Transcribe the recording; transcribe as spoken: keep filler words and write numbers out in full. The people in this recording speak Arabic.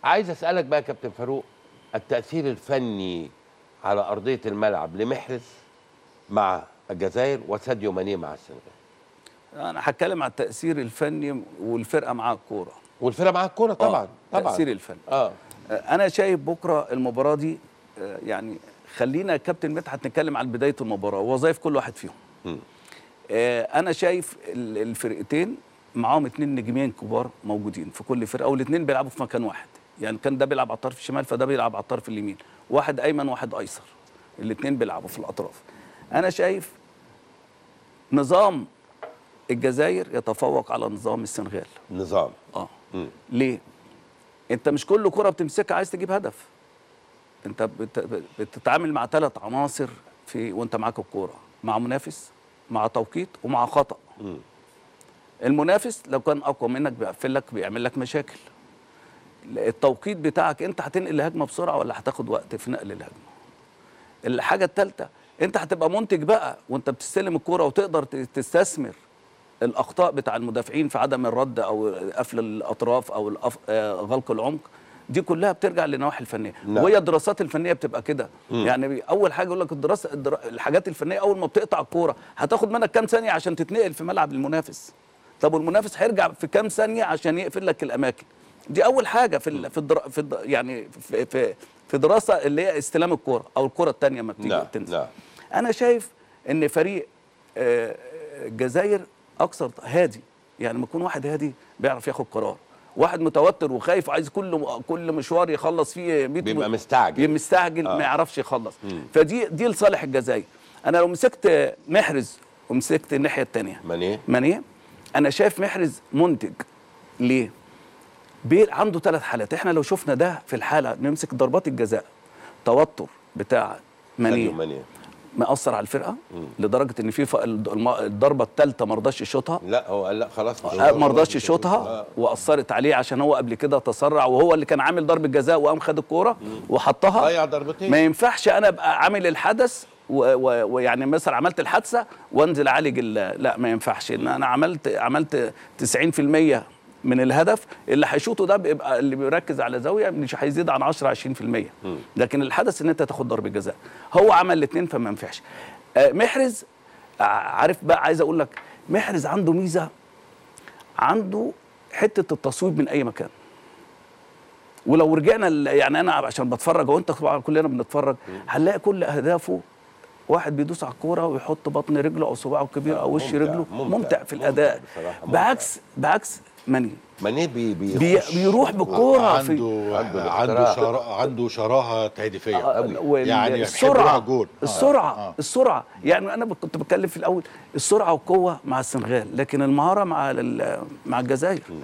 عايز اسالك بقى يا كابتن فاروق، التاثير الفني على ارضيه الملعب لمحرز مع الجزائر وساديو ماني مع السنغال. انا هتكلم على التاثير الفني والفرقه معاها الكوره. والفرقه معاها الكوره طبعا. آه. طبعا التاثير الفني. اه انا شايف بكره المباراه دي يعني خلينا يا كابتن مدحت نتكلم عن بدايه المباراه ووظائف كل واحد فيهم. م. انا شايف الفرقتين معاهم اتنين نجمين كبار موجودين في كل فرقه، والاثنين بيلعبوا في مكان واحد، يعني كان ده بيلعب على الطرف الشمال فده بيلعب على الطرف اليمين، واحد ايمن واحد ايسر، الاثنين بيلعبوا في الاطراف. انا شايف نظام الجزائر يتفوق على نظام السنغال. نظام اه م. ليه؟ انت مش كل كره بتمسكها عايز تجيب هدف، انت بت... بتتعامل مع ثلاث عناصر في وانت معاك الكوره، مع منافس، مع توقيت، ومع خطأ. م. المنافس لو كان اقوى منك بيقفل لك بيعمل لك مشاكل. التوقيت بتاعك انت هتنقل الهجمه بسرعه ولا هتاخد وقت في نقل الهجمه. الحاجه الثالثه انت هتبقى منتج بقى وانت بتستلم الكوره وتقدر تستثمر الاخطاء بتاع المدافعين في عدم الرد او قفل الاطراف او غلق العمق. دي كلها بترجع للنواحي الفنيه. نعم. وهي الدراسات الفنيه بتبقى كده. يعني اول حاجه يقول لك الدراسه الدرا... الحاجات الفنيه اول ما بتقطع الكوره هتاخد منك كام ثانيه عشان تتنقل في ملعب المنافس. طب والمنافس هيرجع في كام ثانيه عشان يقفل لك الاماكن. دي اول حاجه في ال... في, الدرا... في الد... يعني في في في دراسه اللي هي استلام الكوره او الكوره الثانيه ما بتيجي نعم. تنزل. نعم. انا شايف ان فريق الجزائر اكثر هادي، يعني لما يكون واحد هادي بيعرف ياخد قرار. واحد متوتر وخايف وعايز كل كل مشوار يخلص فيه بيبقى مستعجل بيبقى مستعجل آه. ما يعرفش يخلص. مم. فدي دي لصالح الجزائر. انا لو مسكت محرز ومسكت الناحيه الثانيه ماني ماني انا شايف محرز منتج. ليه؟ عنده ثلاث حالات. احنا لو شفنا ده في الحاله نمسك ضربات الجزاء، توتر بتاع ماني مأثر على الفرقه. مم. لدرجه ان في الضربه الثالثه ما رضاش يشوطها. لا هو قال لا خلاص ما رضاش يشوطها آه. واثرت عليه عشان هو قبل كده تسرع وهو اللي كان عامل ضربه جزاء وقام خد الكوره وحطها. ضيع ضربتين. ما ينفعش انا ابقى عامل الحدث ويعني مثلا عملت الحادثه وانزل اعالج. لا ما ينفعش ان انا عملت عملت تسعين في المية من الهدف، اللي هيشوطه ده بيبقى اللي بيركز على زاويه مش هيزيد عن عشرة عشرين في المية. لكن الحدث ان انت تاخد ضربه جزاء. هو عمل الاثنين فما ينفعش. آه محرز عارف بقى، عايز اقول لك محرز عنده ميزه، عنده حته التصويب من اي مكان. ولو رجعنا يعني انا عشان بتفرج وانت كلنا بنتفرج هنلاقي كل اهدافه واحد بيدوس على الكوره ويحط بطن رجله او صباعه الكبير او وش رجله. ممتع, ممتع في الاداء. ممتع بعكس بعكس ماني ماني بي بي بي بيروح بالكوره عنده في عنده عنده شراهه عنده شراهه تهديفيه آه يعني السرعه جول. السرعه آه. السرعه يعني انا كنت بتكلم في الاول السرعه والقوه مع السنغال، لكن المهاره مع مع الجزائر.